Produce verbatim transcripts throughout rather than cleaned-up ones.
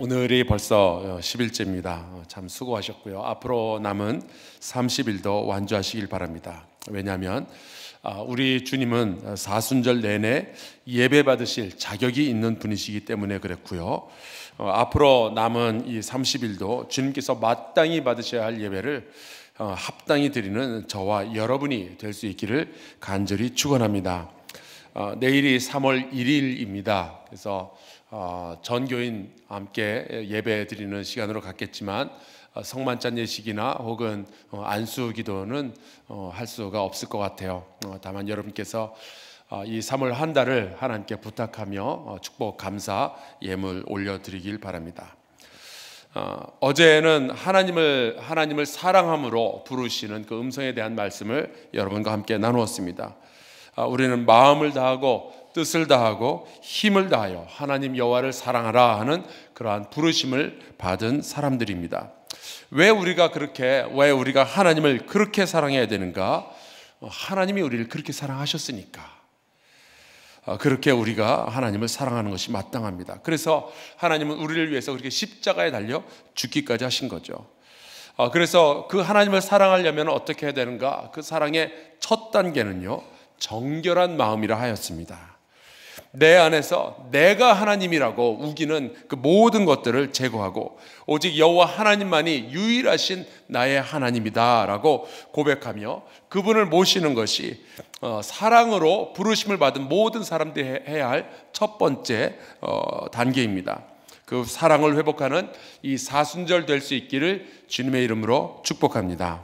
오늘이 벌써 십 일째입니다. 참 수고하셨고요. 앞으로 남은 삼십 일도 완주하시길 바랍니다. 왜냐하면 우리 주님은 사순절 내내 예배 받으실 자격이 있는 분이시기 때문에 그랬고요. 앞으로 남은 이 삼십 일도 주님께서 마땅히 받으셔야 할 예배를 합당히 드리는 저와 여러분이 될 수 있기를 간절히 축원합니다. 내일이 삼월 일일입니다. 그래서 어, 전교인 함께 예배 드리는 시간으로 갖겠지만 어, 성만찬 예식이나 혹은 어, 안수 기도는 어, 할 수가 없을 것 같아요. 어, 다만 여러분께서 어, 이 삼월 한 달을 하나님께 부탁하며 어, 축복 감사 예물 올려드리길 바랍니다. 어, 어제는 하나님을 하나님을 사랑함으로 부르시는 그 음성에 대한 말씀을 여러분과 함께 나누었습니다. 어, 우리는 마음을 다하고 뜻을 다하고 힘을 다하여 하나님 여호와를 사랑하라 하는 그러한 부르심을 받은 사람들입니다. 왜 우리가 그렇게 왜 우리가 하나님을 그렇게 사랑해야 되는가? 하나님이 우리를 그렇게 사랑하셨으니까 그렇게 우리가 하나님을 사랑하는 것이 마땅합니다. 그래서 하나님은 우리를 위해서 그렇게 십자가에 달려 죽기까지 하신 거죠. 그래서 그 하나님을 사랑하려면 어떻게 해야 되는가? 그 사랑의 첫 단계는요, 정결한 마음이라 하였습니다. 내 안에서 내가 하나님이라고 우기는 그 모든 것들을 제거하고 오직 여호와 하나님만이 유일하신 나의 하나님이다라고 고백하며 그분을 모시는 것이 사랑으로 부르심을 받은 모든 사람들이 해야 할 첫 번째 단계입니다. 그 사랑을 회복하는 이 사순절 될 수 있기를 주님의 이름으로 축복합니다.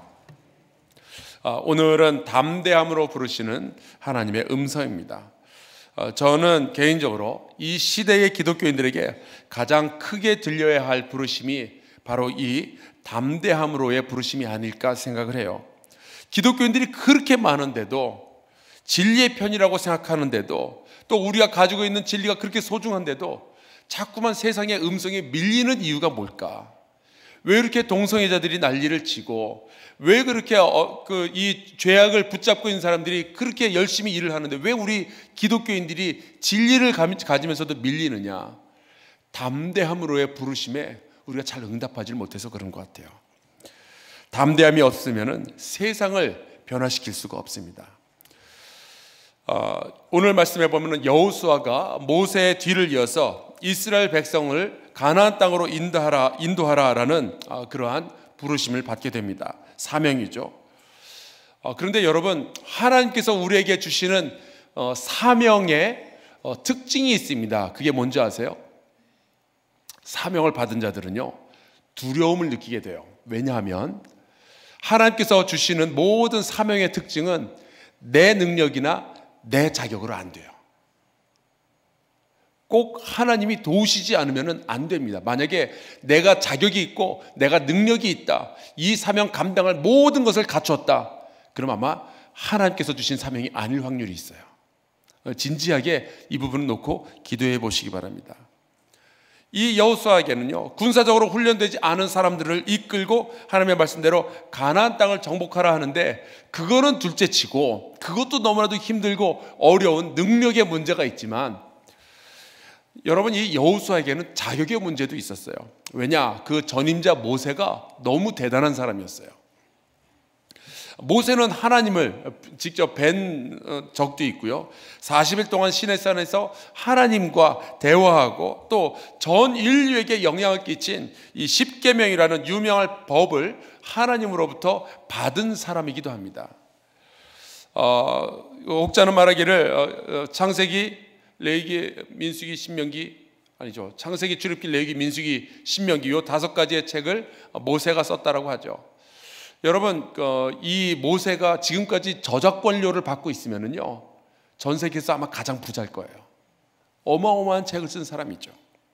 오늘은 담대함으로 부르시는 하나님의 음성입니다. 저는 개인적으로 이 시대의 기독교인들에게 가장 크게 들려야 할 부르심이 바로 이 담대함으로의 부르심이 아닐까 생각을 해요. 기독교인들이 그렇게 많은데도, 진리의 편이라고 생각하는데도, 또 우리가 가지고 있는 진리가 그렇게 소중한데도 자꾸만 세상의 음성에 밀리는 이유가 뭘까? 왜 이렇게 동성애자들이 난리를 치고, 왜 그렇게 어, 그 이 죄악을 붙잡고 있는 사람들이 그렇게 열심히 일을 하는데 왜 우리 기독교인들이 진리를 가지면서도 밀리느냐? 담대함으로의 부르심에 우리가 잘 응답하지 못해서 그런 것 같아요. 담대함이 없으면은 세상을 변화시킬 수가 없습니다. 어, 오늘 말씀해 보면은 여호수아가 모세의 뒤를 이어서 이스라엘 백성을 가나안 땅으로 인도하라, 인도하라라는 어, 그러한 부르심을 받게 됩니다. 사명이죠. 어, 그런데 여러분, 하나님께서 우리에게 주시는 어, 사명의 어, 특징이 있습니다. 그게 뭔지 아세요? 사명을 받은 자들은요, 두려움을 느끼게 돼요. 왜냐하면 하나님께서 주시는 모든 사명의 특징은 내 능력이나 내 자격으로 안 돼요. 꼭 하나님이 도우시지 않으면 안 됩니다. 만약에 내가 자격이 있고 내가 능력이 있다, 이 사명 감당할 모든 것을 갖췄다, 그럼 아마 하나님께서 주신 사명이 아닐 확률이 있어요. 진지하게 이 부분을 놓고 기도해 보시기 바랍니다. 이 여호수아에게는요, 군사적으로 훈련되지 않은 사람들을 이끌고 하나님의 말씀대로 가나안 땅을 정복하라 하는데, 그거는 둘째치고 그것도 너무나도 힘들고 어려운 능력의 문제가 있지만, 여러분, 이 여호수아에게는 자격의 문제도 있었어요. 왜냐? 그 전임자 모세가 너무 대단한 사람이었어요. 모세는 하나님을 직접 뵌 적도 있고요, 사십 일 동안 시내산에서 하나님과 대화하고 또 전 인류에게 영향을 끼친 이 십계명이라는 유명한 법을 하나님으로부터 받은 사람이기도 합니다. 어, 옥자는 말하기를 어, 창세기, 레위기, 민수기, 신명기, 아니죠, 창세기, 출애굽기, 레위기, 민수기, 신명기, 이 다섯 가지의 책을 모세가 썼다라고 하죠. 여러분, 이 모세가 지금까지 저작권료를 받고 있으면은요, 전 세계에서 아마 가장 부자일 거예요. 어마어마한 책을 쓴 사람이죠.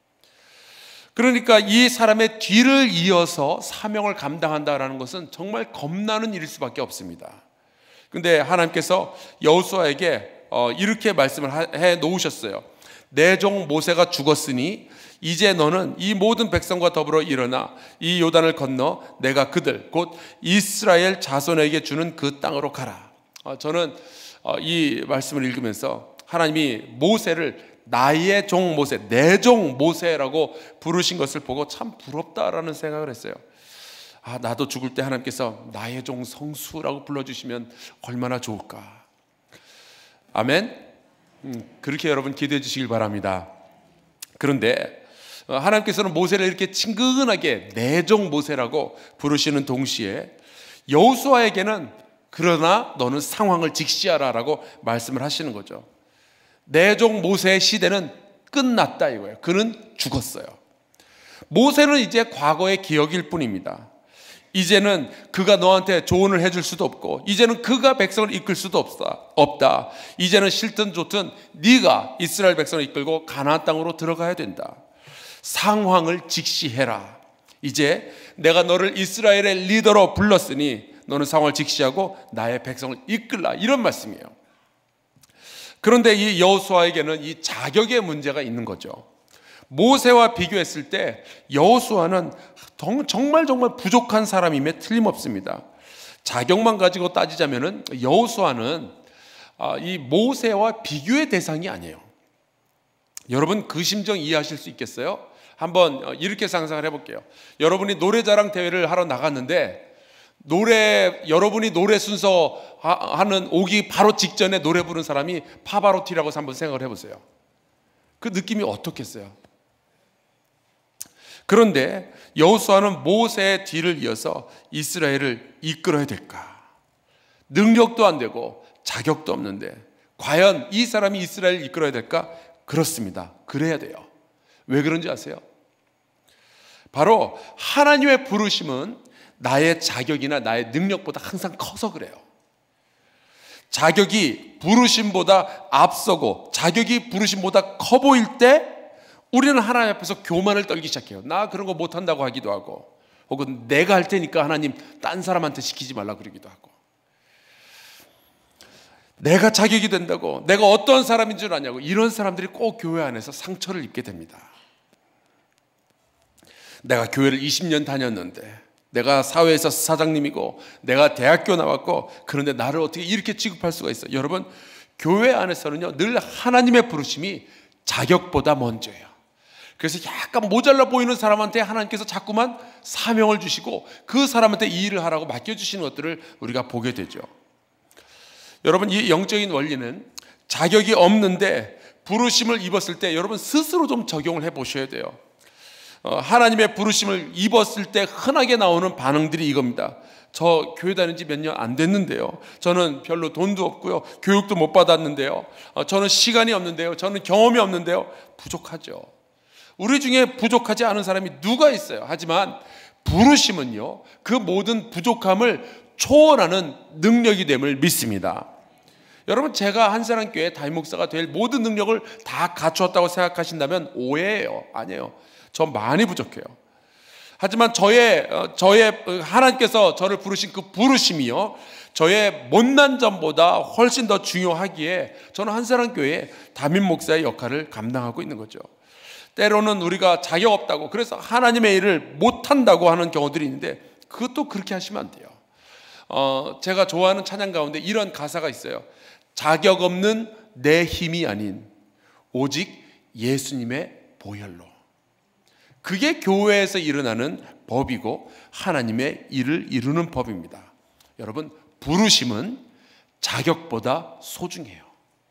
그러니까 이 사람의 뒤를 이어서 사명을 감당한다라는 것은 정말 겁나는 일일 수밖에 없습니다. 그런데 하나님께서 여호수아에게 이렇게 말씀을 해 놓으셨어요. 내 종 모세가 죽었으니 이제 너는 이 모든 백성과 더불어 일어나 이 요단을 건너 내가 그들 곧 이스라엘 자손에게 주는 그 땅으로 가라. 저는 이 말씀을 읽으면서 하나님이 모세를 나의 종 모세, 내 종 모세라고 부르신 것을 보고 참 부럽다라는 생각을 했어요. 아, 나도 죽을 때 하나님께서 나의 종 성수라고 불러주시면 얼마나 좋을까. 아멘. 음, 그렇게 여러분 기도해 주시길 바랍니다. 그런데 하나님께서는 모세를 이렇게 친근하게 내 종 모세라고 부르시는 동시에 여호수아에게는 그러나 너는 상황을 직시하라라고 말씀을 하시는 거죠. 내 종 모세의 시대는 끝났다 이거예요. 그는 죽었어요. 모세는 이제 과거의 기억일 뿐입니다. 이제는 그가 너한테 조언을 해줄 수도 없고, 이제는 그가 백성을 이끌 수도 없다. 없다. 이제는 싫든 좋든 네가 이스라엘 백성을 이끌고 가나안 땅으로 들어가야 된다. 상황을 직시해라. 이제 내가 너를 이스라엘의 리더로 불렀으니 너는 상황을 직시하고 나의 백성을 이끌라, 이런 말씀이에요. 그런데 이 여호수아에게는 이 자격의 문제가 있는 거죠. 모세와 비교했을 때 여호수아는 정말 정말 부족한 사람임에 틀림없습니다. 자격만 가지고 따지자면은 여호수아는 이 모세와 비교의 대상이 아니에요. 여러분 그 심정 이해하실 수 있겠어요? 한번 이렇게 상상을 해볼게요. 여러분이 노래자랑 대회를 하러 나갔는데 노래 여러분이 노래 순서 하는 오기 바로 직전에 노래 부른 사람이 파바로티라고 해서 한번 생각을 해보세요. 그 느낌이 어떻겠어요? 그런데 여호수아는 모세의 뒤를 이어서 이스라엘을 이끌어야 될까? 능력도 안 되고 자격도 없는데 과연 이 사람이 이스라엘을 이끌어야 될까? 그렇습니다. 그래야 돼요. 왜 그런지 아세요? 바로 하나님의 부르심은 나의 자격이나 나의 능력보다 항상 커서 그래요. 자격이 부르심보다 앞서고 자격이 부르심보다 커 보일 때 우리는 하나님 앞에서 교만을 떨기 시작해요. 나 그런 거 못한다고 하기도 하고, 혹은 내가 할 테니까 하나님 딴 사람한테 시키지 말라 그러기도 하고, 내가 자격이 된다고, 내가 어떤 사람인 줄 아냐고, 이런 사람들이 꼭 교회 안에서 상처를 입게 됩니다. 내가 교회를 이십 년 다녔는데, 내가 사회에서 사장님이고, 내가 대학교 나왔고, 그런데 나를 어떻게 이렇게 취급할 수가 있어요? 여러분, 교회 안에서는요 늘 하나님의 부르심이 자격보다 먼저예요. 그래서 약간 모자라 보이는 사람한테 하나님께서 자꾸만 사명을 주시고 그 사람한테 이 일을 하라고 맡겨주시는 것들을 우리가 보게 되죠. 여러분, 이 영적인 원리는 자격이 없는데 부르심을 입었을 때 여러분 스스로 좀 적용을 해 보셔야 돼요. 어, 하나님의 부르심을 입었을 때 흔하게 나오는 반응들이 이겁니다. 저 교회 다닌 지 몇 년 안 됐는데요, 저는 별로 돈도 없고요, 교육도 못 받았는데요, 어, 저는 시간이 없는데요, 저는 경험이 없는데요. 부족하죠. 우리 중에 부족하지 않은 사람이 누가 있어요? 하지만 부르심은요 그 모든 부족함을 초월하는 능력이 됨을 믿습니다. 여러분, 제가 한사랑교회 담임 목사가 될 모든 능력을 다 갖추었다고 생각하신다면 오해예요. 아니에요. 저 많이 부족해요. 하지만 저의 저의 하나님께서 저를 부르신 그 부르심이요 저의 못난 점보다 훨씬 더 중요하기에 저는 한사랑교회 담임 목사의 역할을 감당하고 있는 거죠. 때로는 우리가 자격 없다고, 그래서 하나님의 일을 못한다고 하는 경우들이 있는데 그것도 그렇게 하시면 안 돼요. 어, 제가 좋아하는 찬양 가운데 이런 가사가 있어요. 자격 없는 내 힘이 아닌 오직 예수님의 보혈로. 그게 교회에서 일어나는 법이고 하나님의 일을 이루는 법입니다. 여러분, 부르심은 자격보다 소중해요.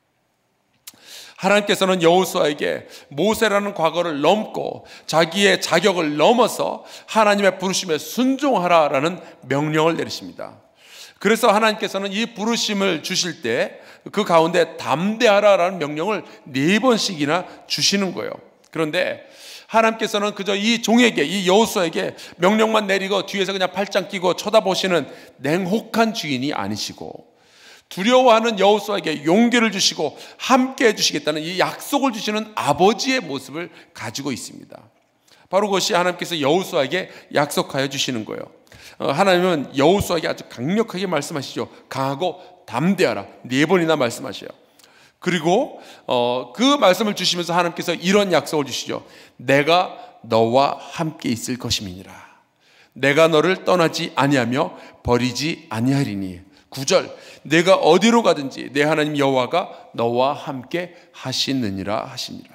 하나님께서는 여호수아에게 모세라는 과거를 넘고 자기의 자격을 넘어서 하나님의 부르심에 순종하라라는 명령을 내리십니다. 그래서 하나님께서는 이 부르심을 주실 때 그 가운데 담대하라라는 명령을 네 번씩이나 주시는 거예요. 그런데 하나님께서는 그저 이 종에게, 이 여호수아에게 명령만 내리고 뒤에서 그냥 팔짱 끼고 쳐다보시는 냉혹한 주인이 아니시고, 두려워하는 여호수아에게 용기를 주시고 함께 해주시겠다는 이 약속을 주시는 아버지의 모습을 가지고 있습니다. 바로 그것이 하나님께서 여호수아에게 약속하여 주시는 거예요. 하나님은 여호수아에게 아주 강력하게 말씀하시죠. 강하고 담대하라, 네 번이나 말씀하셔요. 그리고 어, 그 말씀을 주시면서 하나님께서 이런 약속을 주시죠. 내가 너와 함께 있을 것임이니라. 내가 너를 떠나지 아니하며 버리지 아니하리니 구 절, 내가 어디로 가든지 내 하나님 여호와가 너와 함께 하시느니라 하시니라.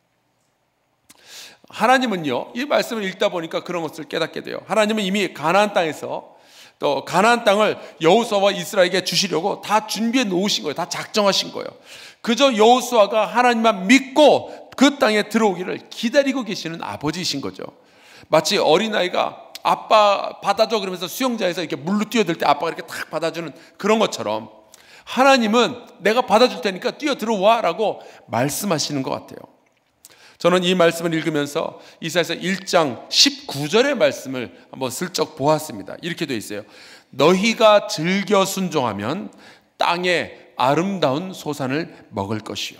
하나님은요, 이 말씀을 읽다 보니까 그런 것을 깨닫게 돼요. 하나님은 이미 가나안 땅에서 또 가나안 땅을 여호수아와 이스라엘에게 주시려고 다 준비해 놓으신 거예요. 다 작정하신 거예요. 그저 여호수아가 하나님만 믿고 그 땅에 들어오기를 기다리고 계시는 아버지이신 거죠. 마치 어린아이가 아빠 받아줘 그러면서 수영장에서 이렇게 물로 뛰어들 때 아빠가 이렇게 탁 받아주는 그런 것처럼 하나님은 내가 받아줄 테니까 뛰어 들어와 라고 말씀하시는 것 같아요. 저는 이 말씀을 읽으면서 이사야서 일 장 십구 절의 말씀을 한번 슬쩍 보았습니다. 이렇게 되어 있어요. 너희가 즐겨 순종하면 땅의 아름다운 소산을 먹을 것이요.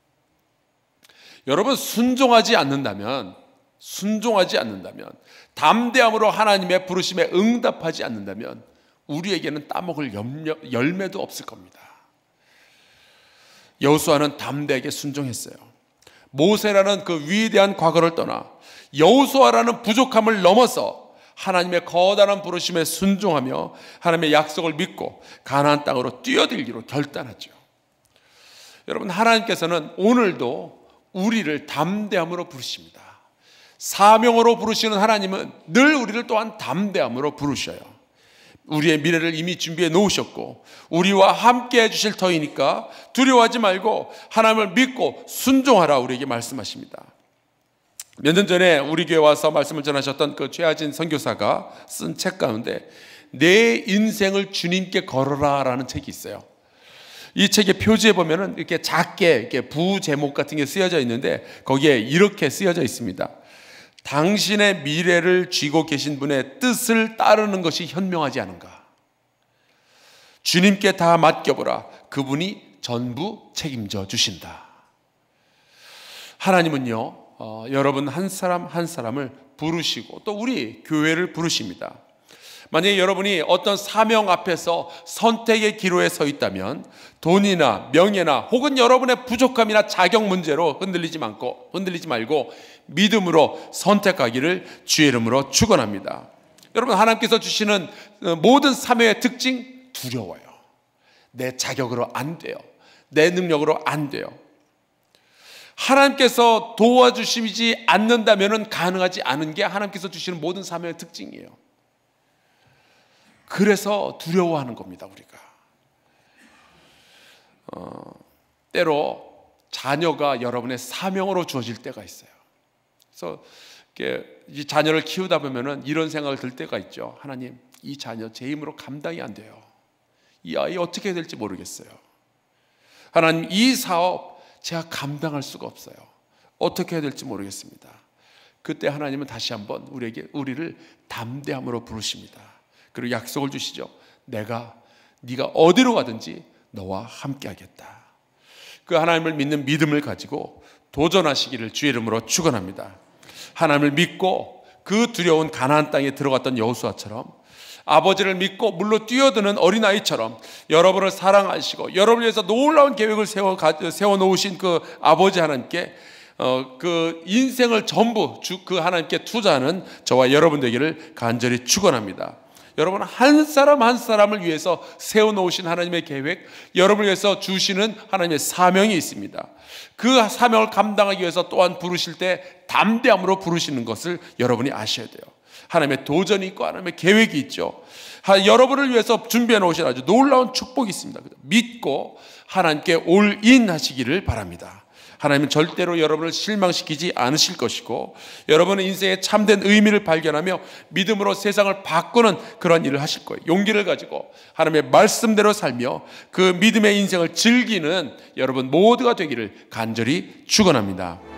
여러분, 순종하지 않는다면 순종하지 않는다면 담대함으로 하나님의 부르심에 응답하지 않는다면 우리에게는 따먹을 염려, 열매도 없을 겁니다. 여호수아는 담대하게 순종했어요. 모세라는 그 위대한 과거를 떠나 여호수아라는 부족함을 넘어서 하나님의 거대한 부르심에 순종하며 하나님의 약속을 믿고 가나안 땅으로 뛰어들기로 결단하죠. 여러분, 하나님께서는 오늘도 우리를 담대함으로 부르십니다. 사명으로 부르시는 하나님은 늘 우리를 또한 담대함으로 부르셔요. 우리의 미래를 이미 준비해 놓으셨고 우리와 함께 해주실 터이니까 두려워하지 말고 하나님을 믿고 순종하라 우리에게 말씀하십니다. 몇 년 전에 우리 교회 와서 말씀을 전하셨던 그 최하진 선교사가 쓴 책 가운데 내 인생을 주님께 걸어라 라는 책이 있어요. 이 책의 표지에 보면은 이렇게 작게 이렇게 부제목 같은 게 쓰여져 있는데 거기에 이렇게 쓰여져 있습니다. 당신의 미래를 쥐고 계신 분의 뜻을 따르는 것이 현명하지 않은가? 주님께 다 맡겨보라. 그분이 전부 책임져 주신다. 하나님은요, 어, 여러분 한 사람 한 사람을 부르시고 또 우리 교회를 부르십니다. 만약에 여러분이 어떤 사명 앞에서 선택의 기로에 서 있다면 돈이나 명예나 혹은 여러분의 부족함이나 자격 문제로 흔들리지 말고 흔들리지 말고 믿음으로 선택하기를 주의 이름으로 축원합니다. 여러분, 하나님께서 주시는 모든 사명의 특징 두려워요. 내 자격으로 안 돼요. 내 능력으로 안 돼요. 하나님께서 도와주시지 않는다면 가능하지 않은 게 하나님께서 주시는 모든 사명의 특징이에요. 그래서 두려워하는 겁니다. 우리가 어, 때로 자녀가 여러분의 사명으로 주어질 때가 있어요. 그래서 이렇게 이 자녀를 키우다 보면은 이런 생각을 들 때가 있죠. 하나님, 이 자녀 제 힘으로 감당이 안 돼요. 이 아이 어떻게 해야 될지 모르겠어요. 하나님, 이 사업 제가 감당할 수가 없어요. 어떻게 해야 될지 모르겠습니다. 그때 하나님은 다시 한번 우리에게 우리를 담대함으로 부르십니다. 그리고 약속을 주시죠. 내가 네가 어디로 가든지 너와 함께 하겠다. 그 하나님을 믿는 믿음을 가지고 도전하시기를 주의 이름으로 축원합니다. 하나님을 믿고 그 두려운 가나안 땅에 들어갔던 여호수아처럼 아버지를 믿고 물로 뛰어드는 어린아이처럼 여러분을 사랑하시고 여러분을 위해서 놀라운 계획을 세워, 세워 놓으신 그 아버지 하나님께 어, 그 인생을 전부 주, 그 하나님께 투자하는 저와 여러분 되기를 간절히 축원합니다. 여러분, 한 사람 한 사람을 위해서 세워놓으신 하나님의 계획, 여러분을 위해서 주시는 하나님의 사명이 있습니다. 그 사명을 감당하기 위해서 또한 부르실 때 담대함으로 부르시는 것을 여러분이 아셔야 돼요. 하나님의 도전이 있고 하나님의 계획이 있죠. 여러분을 위해서 준비해 놓으신 아주 놀라운 축복이 있습니다. 믿고 하나님께 올인 하시기를 바랍니다. 하나님은 절대로 여러분을 실망시키지 않으실 것이고 여러분은 인생의 참된 의미를 발견하며 믿음으로 세상을 바꾸는 그런 일을 하실 거예요. 용기를 가지고 하나님의 말씀대로 살며 그 믿음의 인생을 즐기는 여러분 모두가 되기를 간절히 축원합니다.